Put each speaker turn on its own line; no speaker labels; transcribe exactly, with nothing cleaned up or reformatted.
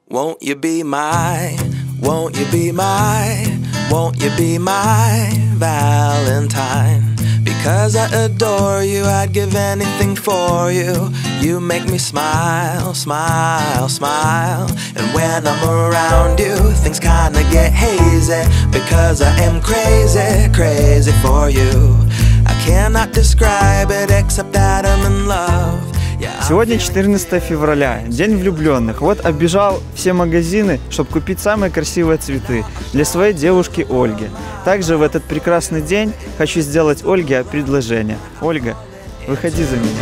Won't you be my, won't you be my, won't you be my Valentine? Because I adore you, I'd give anything for you. You make me smile, smile, smile. And when I'm around you, things kinda get hazy. Because I am crazy, crazy for you. I cannot describe it except that I'm in love.
Сегодня четырнадцатое февраля, день влюбленных. Вот оббежал все магазины, чтобы купить самые красивые цветы для своей девушки Ольги. Также в этот прекрасный день хочу сделать Ольге предложение. Ольга, выходи за меня.